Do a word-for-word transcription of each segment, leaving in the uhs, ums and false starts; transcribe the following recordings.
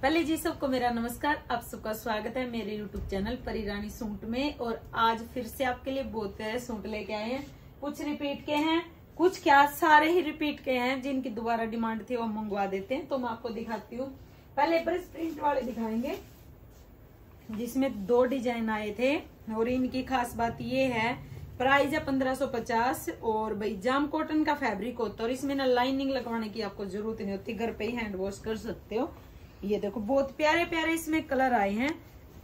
पहले जी सबको मेरा नमस्कार। आप सबका स्वागत है मेरे यूट्यूब चैनल परिरानी सूट में। और आज फिर से आपके लिए बहुत सारे सूट लेके आए हैं। कुछ रिपीट के हैं, कुछ क्या सारे ही रिपीट के हैं। जिनकी दोबारा डिमांड थी वो मंगवा देते हैं। तो मैं आपको दिखाती हूँ। पहले ब्रश प्रिंट वाले दिखाएंगे जिसमें दो डिजाइन आए थे। और इनकी खास बात ये है, प्राइस है पंद्रह सौ पचास। और भाई जाम कॉटन का फैब्रिक होता है और इसमें ना लाइनिंग लगवाने की आपको जरूरत नहीं होती, घर पे ही हैंड वॉश कर सकते हो। ये देखो बहुत प्यारे प्यारे इसमें कलर आए हैं।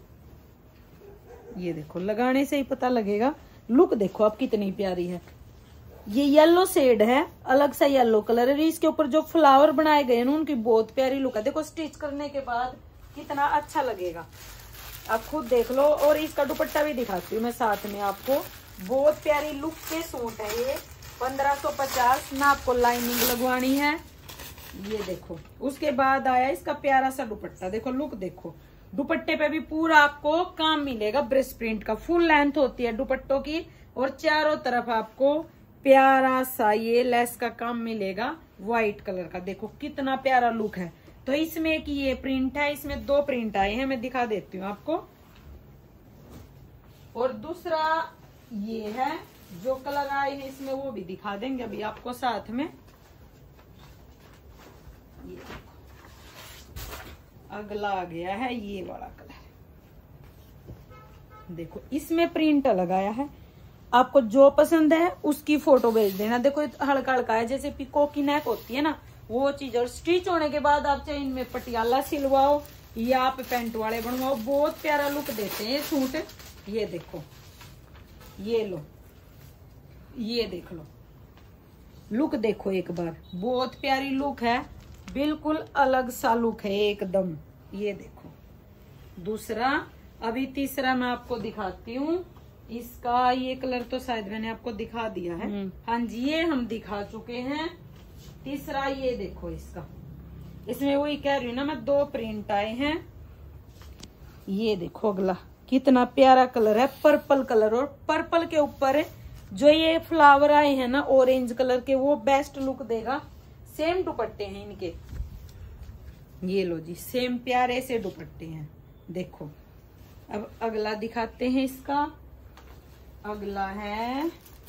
ये देखो लगाने से ही पता लगेगा। लुक देखो आप कितनी प्यारी है। ये येलो शेड है, अलग सा येलो कलर है। इसके ऊपर जो फ्लावर बनाए गए हैं उनकी बहुत प्यारी लुक है। देखो स्टिच करने के बाद कितना अच्छा लगेगा, आप खुद देख लो। और इसका दुपट्टा भी दिखाती हूँ मैं साथ में आपको। बहुत प्यारी लुक के सूट है ये, पंद्रह सौ पचास ना। आपको लाइनिंग लगवानी है। ये देखो उसके बाद आया इसका प्यारा सा दुपट्टा। देखो लुक देखो, दुपट्टे पे भी पूरा आपको काम मिलेगा। ब्रश प्रिंट का फुल लेंथ होती है दुपट्टों की। और चारों तरफ आपको प्यारा सा ये लेस का काम मिलेगा व्हाइट कलर का। देखो कितना प्यारा लुक है। तो इसमें एक ये प्रिंट है, इसमें दो प्रिंट आए हैं, मैं दिखा देती हूँ आपको। और दूसरा ये है, जो कलर आए हैं इसमें वो भी दिखा देंगे अभी आपको साथ में। ये देखो अगला आ गया है ये वाला कलर। देखो इसमें प्रिंट लगाया है। आपको जो पसंद है उसकी फोटो भेज देना। देखो हल्का हल्का है, जैसे पिको की नेक होती है ना वो चीज। और स्टिच होने के बाद आप चाहे इनमें पटियाला सिलवाओ या आप पेंट वाले बनवाओ, बहुत प्यारा लुक देते हैं ये सूट। ये देखो, ये लो, ये देख लो लुक देखो एक बार। बहुत प्यारी लुक है, बिल्कुल अलग सा लुक है एकदम। ये देखो दूसरा। अभी तीसरा मैं आपको दिखाती हूँ। इसका ये कलर तो शायद मैंने आपको दिखा दिया है। हाँ जी, ये हम दिखा चुके हैं। तीसरा ये देखो इसका, इसमें वही कह रही हूँ ना मैं, दो प्रिंट आए हैं। ये देखो अगला कितना प्यारा कलर है, पर्पल कलर। और पर्पल के ऊपर जो ये फ्लावर आए हैं ना ऑरेंज कलर के, वो बेस्ट लुक देगा। सेम दुपट्टे हैं इनके। ये लो जी, सेम प्यारे से दुपट्टे हैं। देखो अब अगला दिखाते हैं इसका। अगला है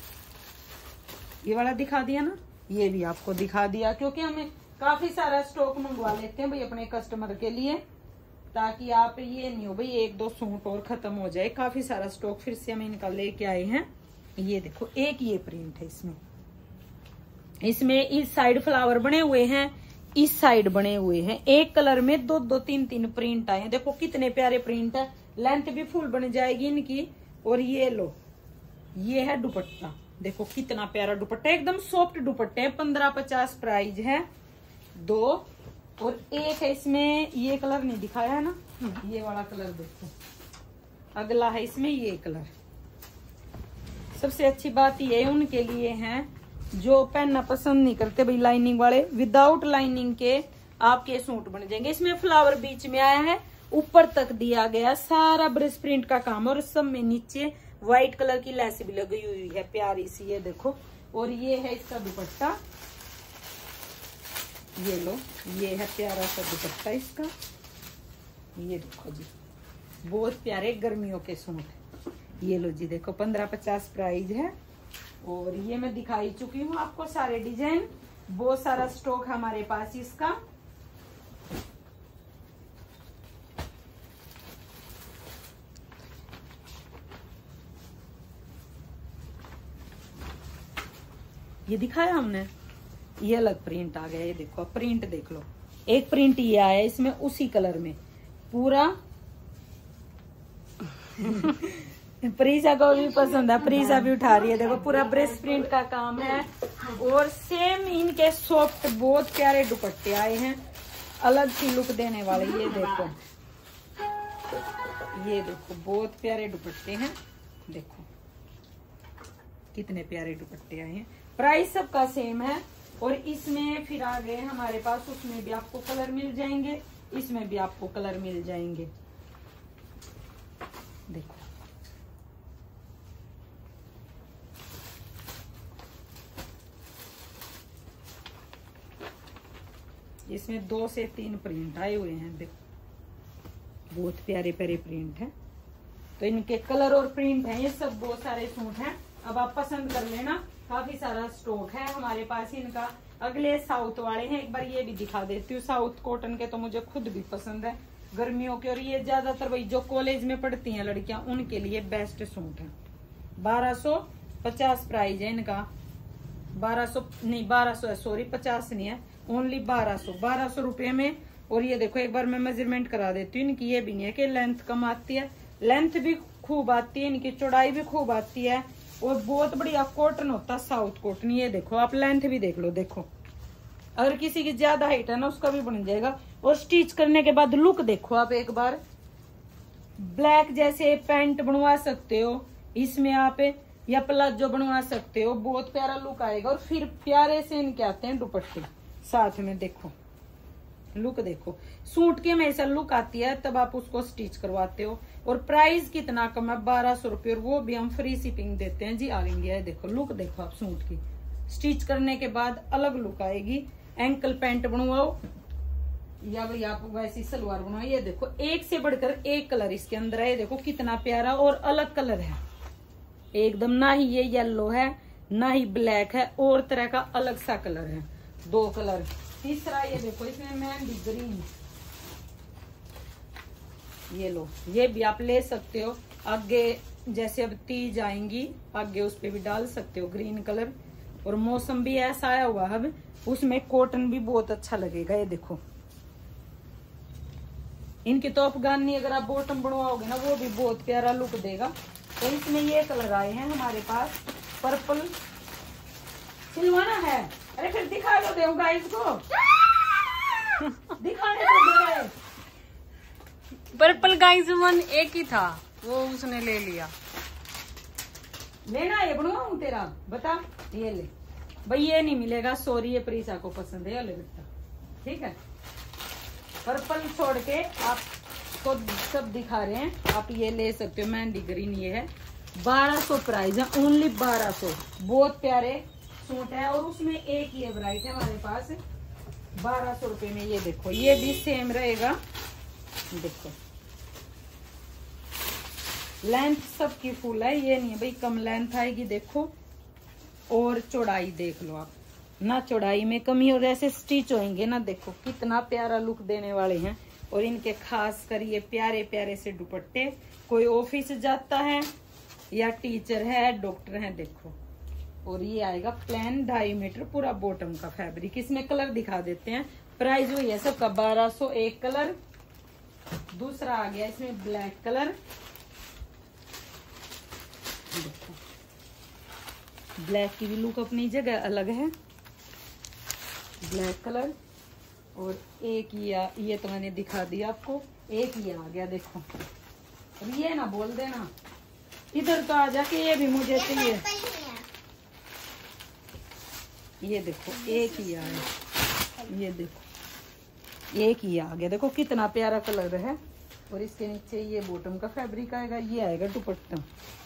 ये वाला, दिखा दिया ना। ये भी आपको दिखा दिया क्योंकि हमें काफी सारा स्टॉक मंगवा लेते हैं भाई अपने कस्टमर के लिए, ताकि आप ये नहीं हो भाई एक दो सूट और खत्म हो जाए। काफी सारा स्टॉक फिर से हम इनका लेके आए हैं। ये देखो एक ये प्रिंट है इसमें। इसमें इस साइड फ्लावर बने हुए हैं, इस साइड बने हुए हैं। एक कलर में दो दो तीन तीन प्रिंट आए हैं। देखो कितने प्यारे प्रिंट है। लेंथ भी फुल बन जाएगी इनकी। और ये लो, ये है दुपट्टा। देखो कितना प्यारा दुपट्टा, एकदम सॉफ्ट दुपट्टे है। पंद्रह पचास प्राइस है। दो और एक है इसमें, ये कलर नहीं दिखाया है ना, ये वाला कलर देखो। अगला है इसमें ये कलर। सबसे अच्छी बात ये उनके लिए है जो पहनना पसंद नहीं करते भाई लाइनिंग वाले। विदाउट लाइनिंग के आपके सूट बन जाएंगे। इसमें फ्लावर बीच में आया है, ऊपर तक दिया गया सारा ब्रश प्रिंट का काम। और सब में नीचे व्हाइट कलर की लेस भी लगी हुई है प्यारी सी। ये देखो। और ये है इसका दुपट्टा। ये लो, ये है प्यारा सा दुपट्टा इसका। ये देखो जी, बहुत प्यारे गर्मियों के सूट। ये लो जी, देखो पंद्रह पचास प्राइस है। और ये मैं दिखाई चुकी हूँ आपको सारे डिजाइन। बहुत सारा स्टॉक है हमारे पास इसका। ये दिखाया हमने, ये अलग प्रिंट आ गया। ये देखो प्रिंट देख लो। एक प्रिंट ये आया इसमें उसी कलर में पूरा। प्रीसा को भी पसंद है, प्रीसा भी उठा रही है। देखो पूरा ब्रश प्रिंट का काम है। और सेम इनके सॉफ्ट बहुत प्यारे दुपट्टे आए हैं, अलग सी लुक देने वाले। ये देखो, ये देखो बहुत प्यारे दुपट्टे हैं। देखो कितने प्यारे दुपट्टे आए हैं। प्राइस सबका सेम है। और इसमें फिर आ गए हमारे पास, उसमें भी आपको कलर मिल जाएंगे, इसमें भी आपको कलर मिल जाएंगे। देखो इसमें दो से तीन प्रिंट आए हुए हैं। देखो बहुत प्यारे प्यारे प्रिंट है। तो इनके कलर और प्रिंट है, ये सब बहुत सारे सूट हैं। अब आप पसंद कर लेना, काफी सारा स्टॉक है हमारे पास इनका। अगले साउथ वाले हैं, एक बार ये भी दिखा देती हूँ। साउथ कॉटन के तो मुझे खुद भी पसंद है गर्मियों के, और ये ज्यादातर वही जो कॉलेज में पढ़ती हैं लड़कियां उनके लिए बेस्ट सूट है। बारह सौ पचास प्राइस है इनका, बारह सौ नहीं बारह सौ है, सॉरी पचास नहीं है, ओनली बारह सौ बारह सौ रुपये में। और ये देखो एक बार मैं मेजरमेंट करा देती हूँ इनकी। ये भी नहीं है कि लेंथ कम आती है, लेंथ भी खूब आती है, इनकी चौड़ाई भी खूब आती है, और बहुत बढ़िया कॉटन होता है साउथ कॉटन। ये देखो आप लेंथ भी देख लो, देखो अगर किसी की ज्यादा हाइट है ना उसका भी बन जाएगा। और स्टिच करने के बाद लुक देखो आप एक बार, ब्लैक जैसे पैंट बनवा सकते हो इसमें आप, या प्लाजो बनवा सकते हो, बहुत प्यारा लुक आएगा। और फिर प्यारे से इनके आते हैं दुपट्टे साथ में, देखो लुक देखो। सूट की हमेशा लुक आती है तब आप उसको स्टिच करवाते हो। और प्राइस कितना कम है, बारह सौ रुपये, और वो भी हम फ्री शिपिंग देते हैं जी ऑल इंडिया। देखो लुक देखो आप सूट की, स्टिच करने के बाद अलग लुक आएगी। एंकल पैंट बनवाओ या भाई आप वैसी सलवार बनवाओ। ये देखो एक से बढ़कर एक कलर इसके अंदर है, ये देखो कितना प्यारा और अलग कलर है एकदम। ना ही ये येलो है ना ही ब्लैक है, और तरह का अलग सा कलर है, दो कलर। तीसरा ये देखो इसमें मेहंदी ग्रीन, ये लो, ये भी आप ले सकते हो आगे, जैसे अब तीज आएंगी आगे उस पे भी डाल सकते हो ग्रीन कलर। और मौसम भी ऐसा आया हुआ अब, उसमें कॉटन भी बहुत अच्छा लगेगा। ये देखो इनकी तो अफगानी अगर आप बॉटम बनवाओगे ना वो भी बहुत प्यारा लुक देगा। तो इसमें ये कलर आए हैं हमारे पास, पर्पल सिलवाना है। अरे फिर दिखा दो दे गाइस को दिखाने दो। पर्पल गाइस मन एक ही था, वो उसने ले लिया। लेना है बनवाऊं तेरा, बता। ये ले भाई, ये नहीं मिलेगा सॉरी, ये प्रीसा को पसंद है, ये ले बेटा ठीक है। पर्पल छोड़ के आप को सब दिखा रहे हैं, आप ये ले सकते हो। मेहंदी ग्रीन ये है, बारह सौ प्राइस है, ओनली बारह सौ। बहुत प्यारे सूट है, और उसमें एक ये वैरायटी है हमारे पास बारह सौ रुपए में। ये देखो ये भी सेम रहेगा, देखो लेंथ सबकी फुल है, ये नहीं है भाई कम लेंथ आएगी। देखो और चौड़ाई देख लो आप, ना चौड़ाई में कमी, और ऐसे स्टिच होंगे ना, देखो कितना प्यारा लुक देने वाले हैं। और इनके खास कर ये प्यारे प्यारे से दुपट्टे, कोई ऑफिस जाता है या टीचर है डॉक्टर है, देखो। और ये आएगा प्लेन ढाई मीटर पूरा बॉटम का फैब्रिक। इसमें कलर दिखा देते हैं, प्राइस वही है सबका बारह सौ। एक कलर, दूसरा आ गया इसमें ब्लैक कलर, देखो ब्लैक की भी लुक अपनी जगह अलग है, ब्लैक कलर। और एक ये ये तो मैंने दिखा दिया आपको, एक ये आ गया देखो। अब ये ना बोल देना इधर तो आ जाके, ये भी मुझे चाहिए। ये देखो एक ही आया, ये देखो एक ही आ गया, देखो कितना प्यारा कलर है। और इसके नीचे ये बॉटम का फैब्रिक आएगा, ये आएगा दुपट्टा।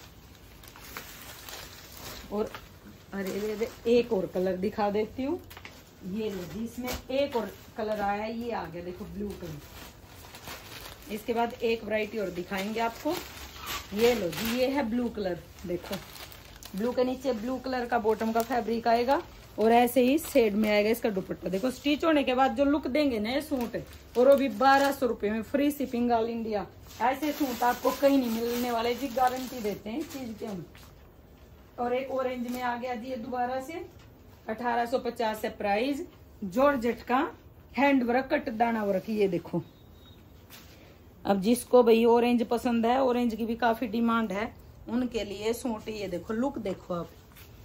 और अरे अरे एक और कलर दिखा देती हूँ, ये लो जी, इसमें एक और कलर आया है, ये आ गया देखो ब्लू कलर। इसके बाद एक वैरायटी और दिखाएंगे आपको, ये लो जी, ये है ब्लू कलर। देखो ब्लू के नीचे ब्लू कलर का बॉटम का फैब्रिक आएगा, और ऐसे ही शेड में आएगा इसका दुपट्टा। देखो स्टिच होने के बाद जो लुक देंगे ना ये सूट, और वो भी बारह सौ रुपए में, फ्री शिपिंग ऑल इंडिया। ऐसे सूट आपको कहीं नहीं मिलने वाले जी, गारंटी देते हैं इस चीज की हम। और एक ऑरेंज में आ गया जी ये दोबारा से, अठारह सौ पचास है प्राइस, जॉर्जेट का हैंड वर्क कट दाना वर्क। ये देखो अब जिसको भाई ऑरेंज पसंद है, ऑरेंज की भी काफी डिमांड है, उनके लिए सूट। ये देखो लुक देखो आप,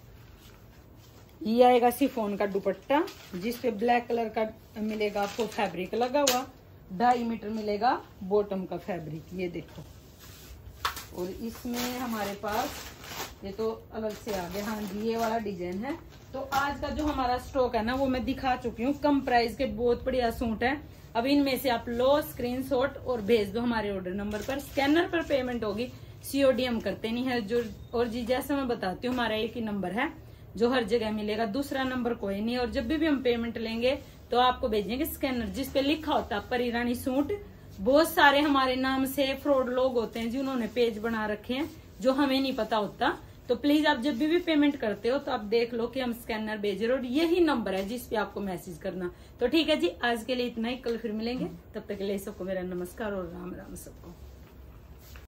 ये आएगा सिफोन का दुपट्टा जिसपे ब्लैक कलर का मिलेगा आपको फैब्रिक लगा हुआ, ढाई मीटर मिलेगा बॉटम का फैब्रिक। ये देखो, और इसमें हमारे पास ये तो अलग से आ गया, हाँ जी ये वाला डिजाइन है। तो आज का जो हमारा स्टॉक है ना वो मैं दिखा चुकी हूँ, कम प्राइस के बहुत बढ़िया सूट है। अब इनमें से आप लो स्क्रीनशॉट और भेज दो हमारे ऑर्डर नंबर पर, स्कैनर पर पेमेंट होगी, सीओडी हम करते नहीं है जो। और जी जैसा मैं बताती हूँ हमारा एक ही नंबर है जो हर जगह मिलेगा, दूसरा नंबर कोई नहीं। और जब भी, भी हम पेमेंट लेंगे तो आपको भेजेंगे स्कैनर जिसपे लिखा होता है परिरानी सूट, बहुत सारे हमारे नाम से फ्रॉड लोग होते हैं जिन्होंने पेज बना रखे हैं जो हमें नहीं पता होता। तो प्लीज आप जब भी, भी पेमेंट करते हो तो आप देख लो कि हम स्कैनर भेज रहे और यही नंबर है जिस पे आपको मैसेज करना। तो ठीक है जी, आज के लिए इतना ही, कल फिर मिलेंगे, तब तक के लिए सबको मेरा नमस्कार और राम राम सबको।